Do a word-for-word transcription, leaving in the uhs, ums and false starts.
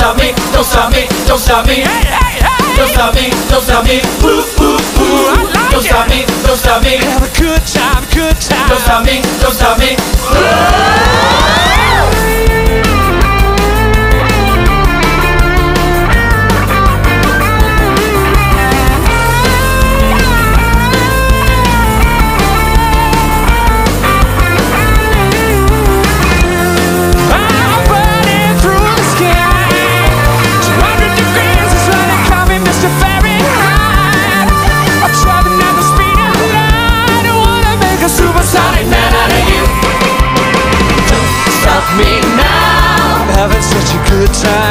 stop me, don't stop me, don't stop me. Hey, hey, hey. Don't stop me, don't stop me. Woo, woo, woo. I like Don't stop me, don't stop me. Have a good time, good time. Don't stop me, don't stop me. Me now, I'm having such a good time.